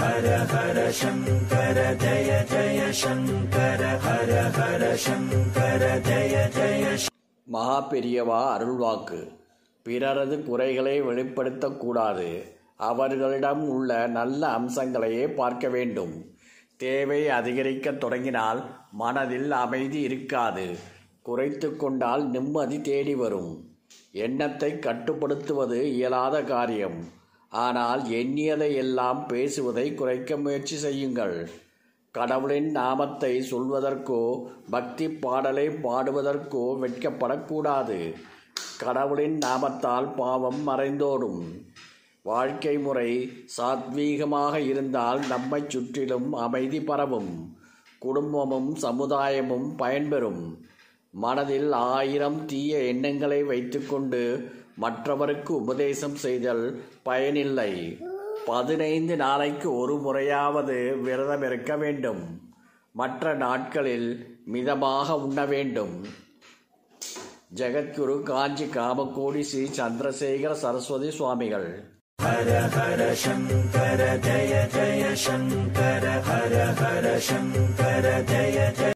ஹர ஹர சங்கர ஜய ஜய சங்கர ஹர ஹர சங்கர ஜய ஜய. மகா பெரியவா அருள்வாக்கு. பிறரது குறைகளை வெளிப்படுத்தக்கூடாது. அவர்களிடம் உள்ள நல்ல அம்சங்களையே பார்க்க வேண்டும். தேவை அதிகரிக்க தொடங்கினால் மனதில் அமைதி இருக்காது. குறைத்து கொண்டால் நிம்மதி தேடி வரும். எண்ணத்தை கட்டுப்படுத்துவது இயலாத காரியம். ஆனால் எண்ணியதை எல்லாம் பேசுவதை குறைக்க முயற்சி செய்யுங்கள். கடவுளின் நாமத்தை சொல்வதற்கோ பக்தி பாடலை பாடுவதற்கோ வெட்கப்படக்கூடாது. கடவுளின் நாமத்தால் பாவம் மறைந்தோடும். வாழ்க்கை முறை சாத்வீகமாக இருந்தால் நம்மை சுற்றிலும் அமைதி பரவும். குடும்பமும் சமுதாயமும் பயன்பெறும். மனதில் 1000 தீய எண்ணங்களை வைத்துக்கொண்டு மற்றவருக்கு உபதேசம் செய்தல் பயனில்லை. 15 நாளைக்கு ஒரு முறையாவது விரதம் இருக்க வேண்டும். மற்ற நாட்களில் மிதமாக உண்ண வேண்டும். ஜெகத்குரு காஞ்சி காமகோடி ஸ்ரீ சந்திரசேகர சரஸ்வதி சுவாமிகள். ஹர ஹர சங்கர ஜய ஜய சங்கர ஹர ஹர சங்கர ஜய ஜய.